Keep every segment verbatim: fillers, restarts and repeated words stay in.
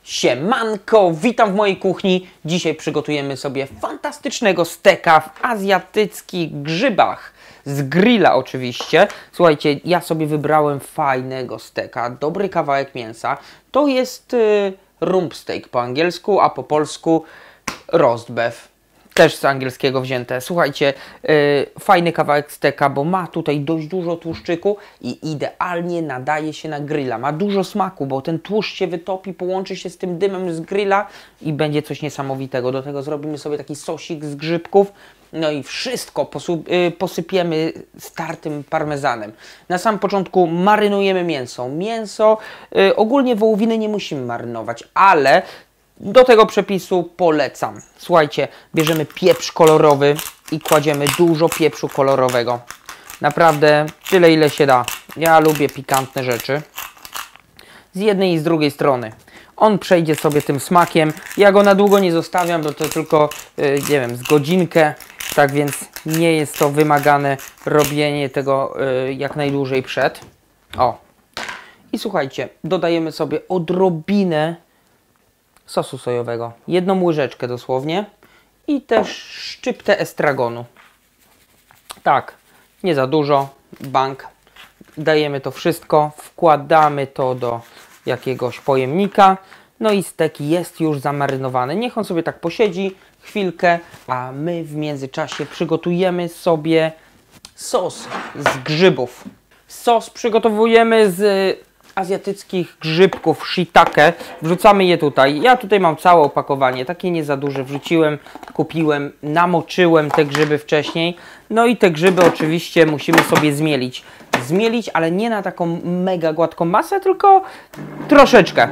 Siemanko, witam w mojej kuchni. Dzisiaj przygotujemy sobie fantastycznego steka w azjatyckich grzybach. Z grilla oczywiście. Słuchajcie, ja sobie wybrałem fajnego steka, dobry kawałek mięsa. To jest y, rump steak po angielsku, a po polsku roast beef. Też z angielskiego wzięte. Słuchajcie, yy, fajny kawałek steka, bo ma tutaj dość dużo tłuszczyku i idealnie nadaje się na grilla. Ma dużo smaku, bo ten tłuszcz się wytopi, połączy się z tym dymem z grilla i będzie coś niesamowitego. Do tego zrobimy sobie taki sosik z grzybków. No i wszystko yy, posypiemy startym parmezanem. Na samym początku marynujemy mięso. Mięso, yy, ogólnie wołowiny nie musimy marynować, ale do tego przepisu polecam. Słuchajcie, bierzemy pieprz kolorowy i kładziemy dużo pieprzu kolorowego. Naprawdę tyle, ile się da. Ja lubię pikantne rzeczy. Z jednej i z drugiej strony. On przejdzie sobie tym smakiem. Ja go na długo nie zostawiam, bo to tylko, yy, nie wiem, z godzinkę. Tak więc nie jest to wymagane robienie tego yy, jak najdłużej przed. O. I słuchajcie, dodajemy sobie odrobinę sosu sojowego. Jedną łyżeczkę dosłownie. I też szczyptę estragonu. Tak, nie za dużo. Bank. Dajemy to wszystko. Wkładamy to do jakiegoś pojemnika. No i stek jest już zamarynowany. Niech on sobie tak posiedzi chwilkę, a my w międzyczasie przygotujemy sobie sos z grzybów. Sos przygotowujemy z azjatyckich grzybków shiitake. Wrzucamy je tutaj. Ja tutaj mam całe opakowanie, takie nie za duże. Wrzuciłem, kupiłem, namoczyłem te grzyby wcześniej. No i te grzyby oczywiście musimy sobie zmielić. Zmielić, ale nie na taką mega gładką masę, tylko troszeczkę.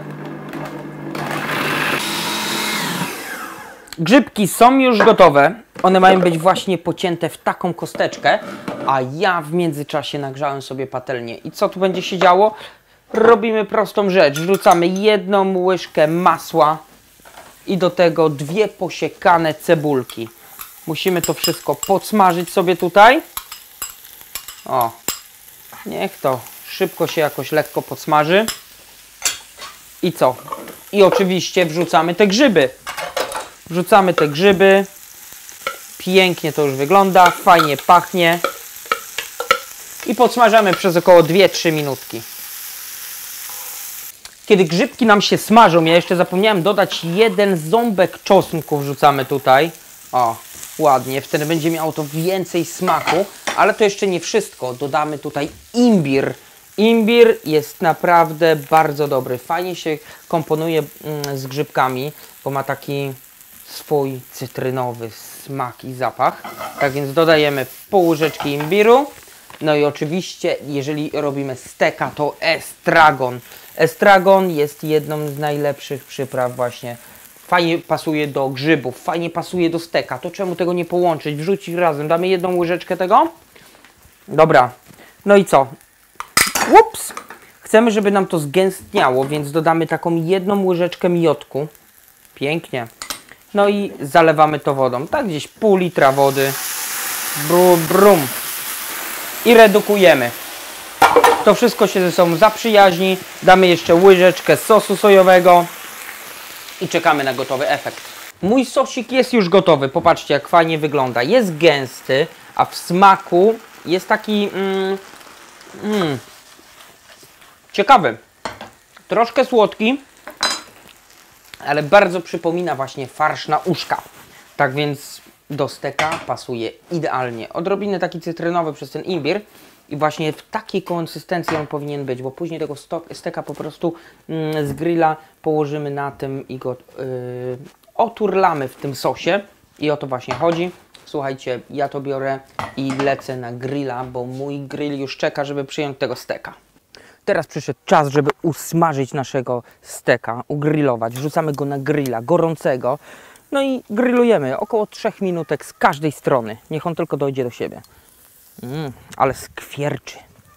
Grzybki są już gotowe. One mają być właśnie pocięte w taką kosteczkę, a ja w międzyczasie nagrzałem sobie patelnię. I co tu będzie się działo? Robimy prostą rzecz. Wrzucamy jedną łyżkę masła i do tego dwie posiekane cebulki. Musimy to wszystko podsmażyć sobie tutaj. O, niech to szybko się jakoś lekko podsmaży. I co? I oczywiście wrzucamy te grzyby. Wrzucamy te grzyby. Pięknie to już wygląda, fajnie pachnie. I podsmażamy przez około dwie trzy minutki. Kiedy grzybki nam się smażą, ja jeszcze zapomniałem dodać jeden ząbek czosnku, wrzucamy tutaj. O, ładnie, wtedy będzie miało to więcej smaku, ale to jeszcze nie wszystko. Dodamy tutaj imbir. Imbir jest naprawdę bardzo dobry. Fajnie się komponuje z grzybkami, bo ma taki swój cytrynowy smak i zapach. Tak więc dodajemy pół łyżeczki imbiru. No i oczywiście, jeżeli robimy steka, to estragon. Estragon jest jedną z najlepszych przypraw właśnie. Fajnie pasuje do grzybów, fajnie pasuje do steka. To czemu tego nie połączyć, wrzucić razem? Damy jedną łyżeczkę tego? Dobra. No i co? Ups! Chcemy, żeby nam to zgęstniało, więc dodamy taką jedną łyżeczkę miodku. Pięknie. No i zalewamy to wodą. Tak gdzieś pół litra wody. Brum, brum. I redukujemy. To wszystko się ze sobą zaprzyjaźni. Damy jeszcze łyżeczkę sosu sojowego. I czekamy na gotowy efekt. Mój sosik jest już gotowy. Popatrzcie, jak fajnie wygląda. Jest gęsty, a w smaku jest taki mm, mm, ciekawy. Troszkę słodki, ale bardzo przypomina właśnie farsz na uszka. Tak więc do steka pasuje idealnie. Odrobinę taki cytrynowy przez ten imbir. I właśnie w takiej konsystencji on powinien być, bo później tego steka po prostu mm, z grilla położymy na tym i go yy, oturlamy w tym sosie. I o to właśnie chodzi. Słuchajcie, ja to biorę i lecę na grilla, bo mój grill już czeka, żeby przyjąć tego steka. Teraz przyszedł czas, żeby usmażyć naszego steka, ugrillować. Wrzucamy go na grilla gorącego. No i grillujemy około trzech minutek z każdej strony. Niech on tylko dojdzie do siebie. Mm, ale skwierczy.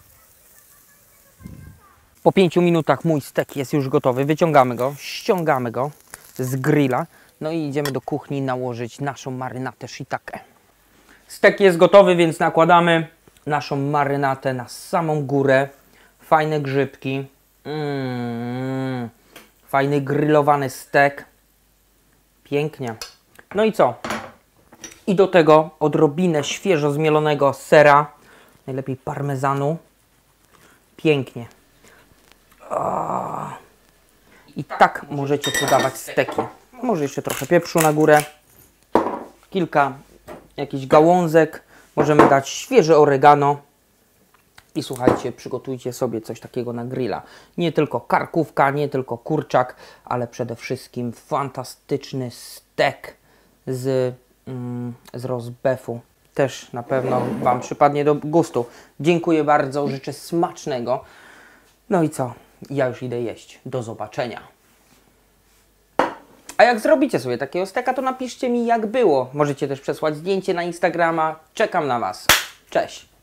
Po pięciu minutach mój stek jest już gotowy. Wyciągamy go, ściągamy go z grilla. No i idziemy do kuchni nałożyć naszą marynatę shiitake. Stek jest gotowy, więc nakładamy naszą marynatę na samą górę. Fajne grzybki. Mm, Fajny grillowany stek. Pięknie. No i co? I do tego odrobinę świeżo zmielonego sera. Najlepiej parmezanu. Pięknie. I tak możecie podawać steki. Może jeszcze trochę pieprzu na górę. Kilka jakichś gałązek. Możemy dać świeże oregano. I słuchajcie, przygotujcie sobie coś takiego na grilla. Nie tylko karkówka, nie tylko kurczak, ale przede wszystkim fantastyczny stek z, mm, z rozbefu. Też na pewno Wam przypadnie do gustu. Dziękuję bardzo, życzę smacznego. No i co? Ja już idę jeść. Do zobaczenia. A jak zrobicie sobie takiego steka, to napiszcie mi, jak było. Możecie też przesłać zdjęcie na Instagrama. Czekam na Was. Cześć!